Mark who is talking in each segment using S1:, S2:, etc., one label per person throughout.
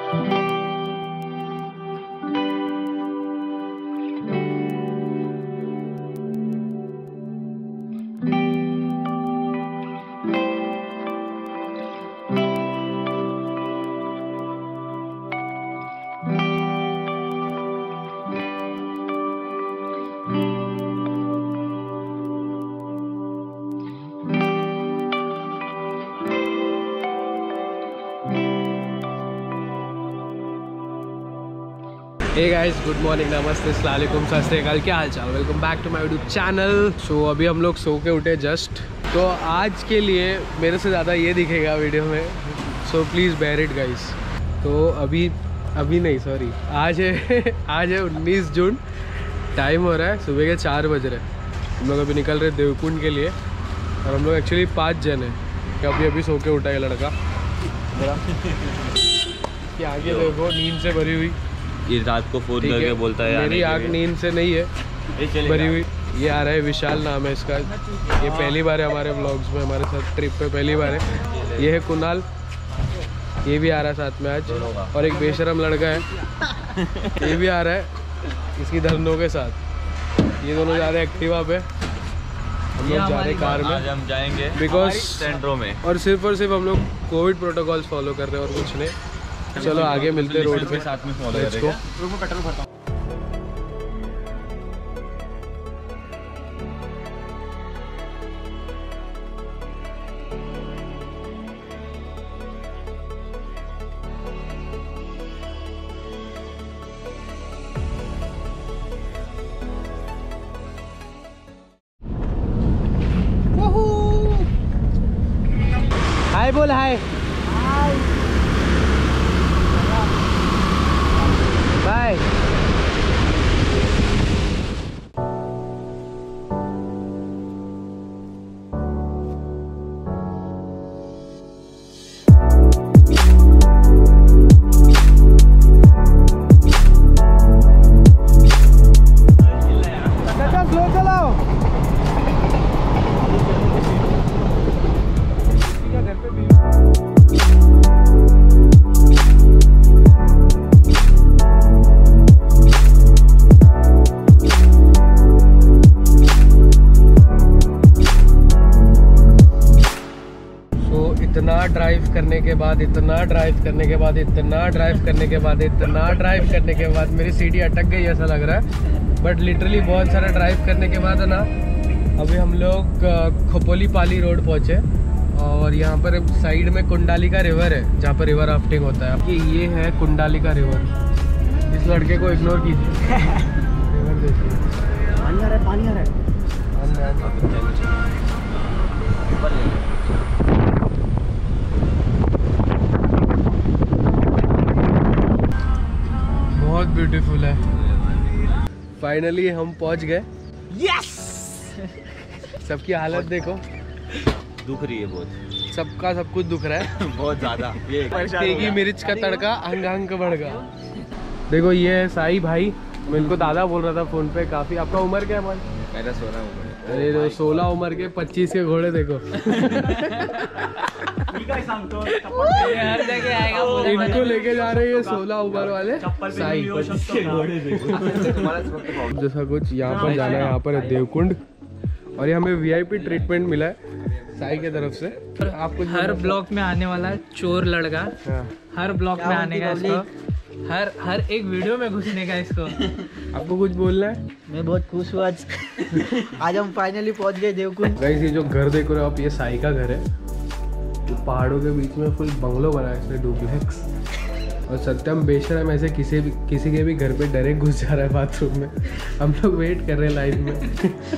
S1: Hey guys, good morning, नमस्ते, अस्सलाम वालेकुम, सत श्री अकाल, क्या हाल चाल। Welcome back to my YouTube channel. So अभी हम लोग सो के उठे जस्ट, तो आज के लिए मेरे से ज़्यादा ये दिखेगा वीडियो में, so please bear it guys. तो अभी नहीं, सॉरी, आज है 19 जून, टाइम हो रहा है सुबह के 4 बज रहे। हम लोग अभी निकल रहे देवकुंड के लिए, और हम लोग एक्चुअली 5 जन हैं कि अभी सो के उठा है लड़का कि आगे देखो नींद से भरी हुई,
S2: ये रात को फोन करके बोलता है
S1: मेरी आँख नींद से नहीं है भरी हुई। ये आ रहा है विशाल, नाम है इसका, ये पहली बार है हमारे व्लॉग्स में, हमारे साथ ट्रिप पे पहली बार है। ये है कुणाल, ये भी आ रहा है साथ में आज, और एक बेशरम लड़का है ये भी आ रहा है इसकी धरनों के साथ। ये दोनों जा रहे हैं एक्टिवा पे, हम लोग जा रहे हैं कार में।
S2: आज हम जाएंगे
S1: बिकॉज
S2: सेंट्रो में,
S1: और सिर्फ हम लोग कोविड प्रोटोकॉल्स फॉलो कर रहे हैं और कुछ नहीं। चलो आगे मिलते रोड पे,
S2: साथ में फॉलो करेंगे।
S1: हाय बोल, हाय बाय। स्लो चलाओ। घर पे भी इतना ड्राइव करने के बाद मेरी सीढ़ी अटक गई ऐसा लग रहा है। बट लिटरली बहुत सारा ड्राइव करने के बाद है ना, अभी हम लोग खोपोलीपाली रोड पहुँचे, और यहाँ पर साइड में कुंडालिका रिवर है जहाँ पर रिवर राफ्टिंग होता है। कि ये है कुंडालिका रिवर, इस लड़के को इग्नोर कीजिए। रिवर देखिए, पानी आ रहा है। बहुत ब्यूटीफुल है। फाइनली हम पहुंच गए। यस सबकी हालत देखो,
S2: दुख रही है बहुत,
S1: सबका सब कुछ दुख रहा है
S2: बहुत ज्यादा।
S1: तेगी मिर्च का तड़का अंग बढ़ गया। देखो ये है साई भाई, मैं इनको दादा बोल रहा था फोन पे। काफी, आपका उम्र क्या है भाई?
S2: मेरा 16 उम्र।
S1: अरे 16 उम्र के 25 के घोड़े देखो इनको लेके जा रहे हैं 16 उम्र वाले साई। जैसा कुछ यहाँ पर जाना है, यहाँ पर है देवकुंड, और ये हमें VIP ट्रीटमेंट मिला है साई की तरफ से। आपको
S3: हर ब्लॉक में आने वाला चोर लड़का, हर ब्लॉक में आने का इसको, हर एक वीडियो में घुसने का इसको।
S1: आपको कुछ बोलना है?
S3: मैं बहुत खुश हूँ आज आज हम फाइनली पहुंच गए देवकुंड।
S1: गाइस, ये जो घर देख रहे हो आप, ये साई का घर है। तो पहाड़ों के बीच में फुल बंगलो बना है इसने, डुप्लेक्स। और सत्यम बेशरम ऐसे किसी के भी घर पे डायरेक्ट घुस जा रहा है बाथरूम में। हम लोग वेट कर रहे हैं लाइन में।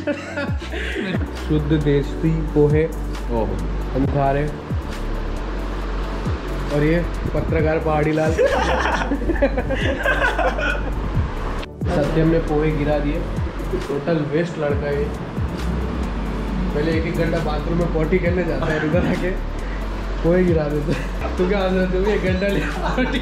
S1: शुद्ध देसी पोहे हम खा रहे, और ये पत्रकार पहाड़ी लाल सत्यम ने पोहे गिरा दिए। टोटल वेस्ट लड़का है। पहले 1-1 घंटा बाथरूम में पॉटी करने जाता है, इधर आके पोहे गिरा देते। तू क्या आंसर तू 1 घंटा पॉटी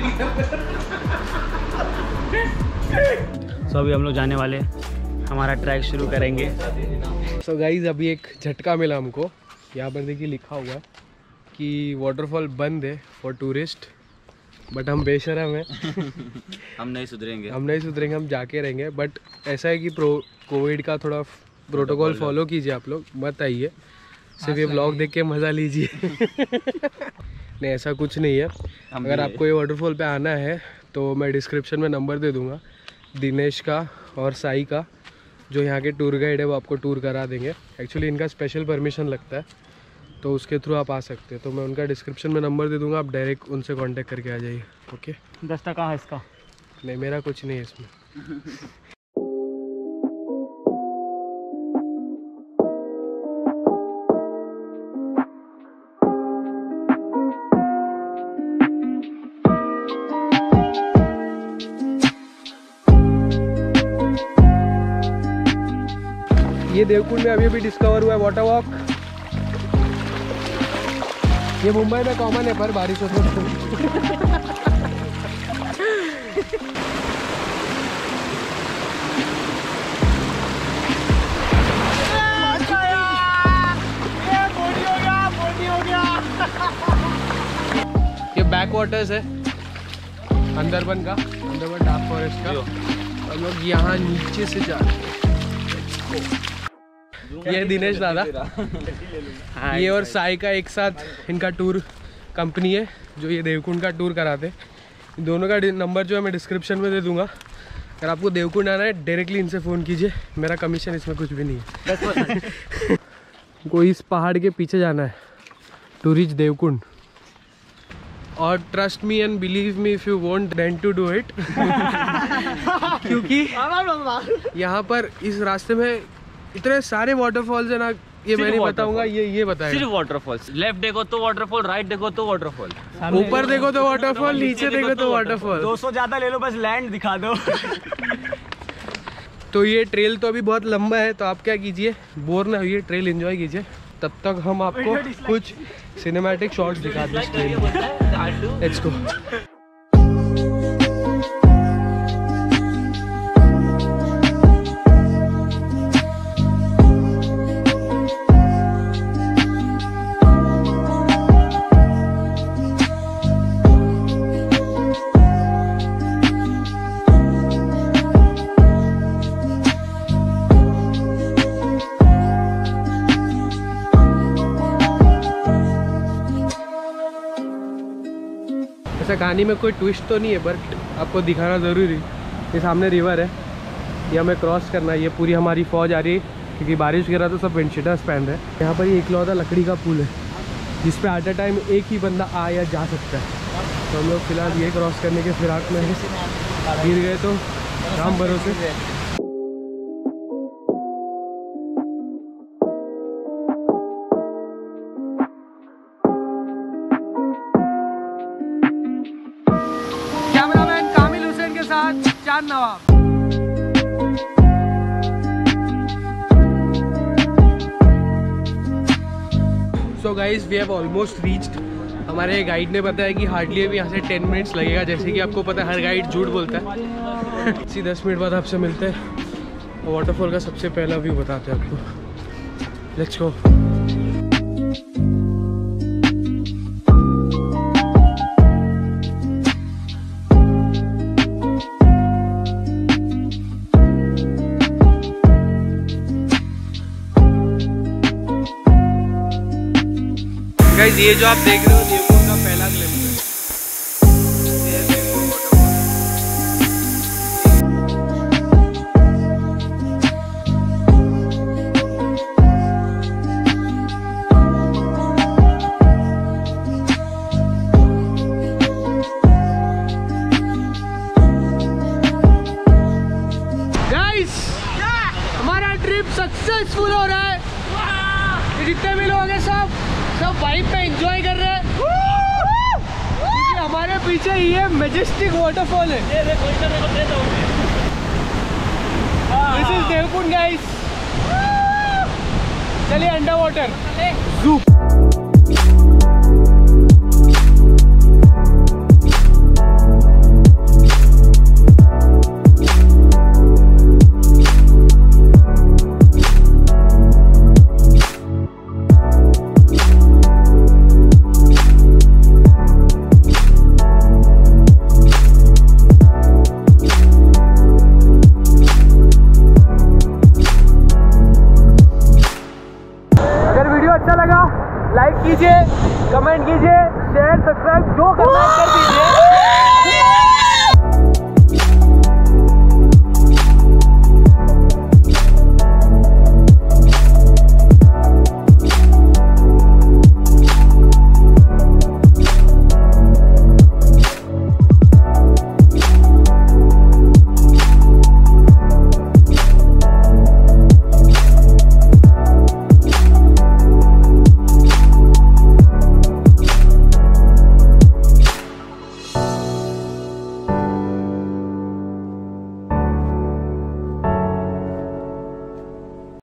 S3: सो अभी हम लोग जाने वाले, हमारा ट्रैक शुरू करेंगे।
S1: सो गाइज, अभी एक झटका मिला हमको। यहाँ पर देखिए लिखा हुआ है कि वाटरफॉल बंद है फॉर टूरिस्ट, बट हम बेशरम हैं।
S2: हम नहीं सुधरेंगे।
S1: हम जाके रहेंगे। बट ऐसा है कि कोविड का थोड़ा प्रोटोकॉल फॉलो कीजिए आप लोग, मत आइए, सिर्फ ये ब्लॉग देख के मज़ा लीजिए। नहीं ऐसा कुछ नहीं है। अगर आपको ये वाटरफॉल पे आना है तो मैं डिस्क्रिप्शन में नंबर दे दूँगा दिनेश का और साई का, जो यहाँ के टूर गाइड है, वो आपको टूर करा देंगे। एक्चुअली इनका स्पेशल परमिशन लगता है, तो उसके थ्रू आप आ सकते हैं। तो मैं उनका डिस्क्रिप्शन में नंबर दे दूँगा, आप डायरेक्ट उनसे कांटेक्ट करके आ जाइए। ओके।
S3: 10 टका है इसका?
S1: नहीं मेरा कुछ नहीं है इसमें। ये देवकुंड में अभी डिस्कवर हुआ है वाटर वॉक। ये मुंबई में कॉमन है पर बारिश होती है। ये बैक वाटर्स है अंदरबन डार्क फॉरेस्ट का। हम लोग यहाँ नीचे से जा रहे हैं। ये दिनेश दादा, ये और साई का एक साथ इनका टूर कंपनी है जो ये देवकुंड का टूर कराते हैं। दोनों का नंबर जो है मैं डिस्क्रिप्शन में दे दूंगा। अगर आपको देवकुंड आना है डायरेक्टली इनसे फ़ोन कीजिए, मेरा कमीशन इसमें कुछ भी नहीं है। कोई इस पहाड़ के पीछे जाना है टू रीच देवकुंड, और trust me and believe me if you want then to do it. क्योंकि यहाँ पर इस रास्ते में इतने सारे वाटरफॉल्स है ना, ये मैं नहीं बताऊंगा, ये बताएगा।
S2: सिर्फ वाटरफॉल्स, लेफ्ट देखो तो वाटरफॉल, राइट देखो तो वाटरफॉल,
S1: ऊपर देखो तो वाटरफॉल, नीचे देखो तो वाटरफॉल।
S3: 200 ज्यादा ले लो, बस लैंड दिखा दो।
S1: तो ये ट्रेल तो अभी बहुत लंबा है, तो आप क्या कीजिए, बोर ना होइए, ट्रेल एंजॉय कीजिए। तब तक हम आपको कुछ सिनेमैटिक शॉट्स दिखा दें। Let's go. ऐसा कहानी में कोई ट्विस्ट तो नहीं है, बट आपको दिखाना ज़रूरी। ये सामने रिवर है, ये हमें क्रॉस करना है। ये पूरी हमारी फौज आ रही है, क्योंकि बारिश गिरा तो सब विंडशीटर्स पहन रहे हैं। यहाँ पर ये इकलौता लकड़ी का पुल है जिस पे एट अ टाइम एक ही बंदा आ या जा सकता है। तो हम लोग फिलहाल ये क्रॉस करने के फिराक में है, गिर गए तो राम भरोसे। कैमरामैन कामिल हुसैन के साथ Chand Nawab. So guys we have almost reached. हमारे गाइड ने बताया कि हार्डली अभी यहाँ से 10 मिनट्स लगेगा। जैसे कि आपको पता है हर गाइड झूठ बोलता है। इसी 10 मिनट बाद आपसे मिलते हैं और वाटरफॉल का सबसे पहला व्यू बताते हैं आपको। Let's go. गाइस ये जो आप देख रहे हो देवकुंड का पहला ग्लिम्स है। गाइस हमारा ट्रिप सक्सेसफुल हो रहा है। जितने भी लोग हैं सब वाइब पे एंजॉय कर रहे हैं। क्योंकि हमारे पीछे ये मैजेस्टिक वाटरफॉल है। This is Devkund guys. चलिए under water zoo. Share subscribe जो करना है कर दीजिए।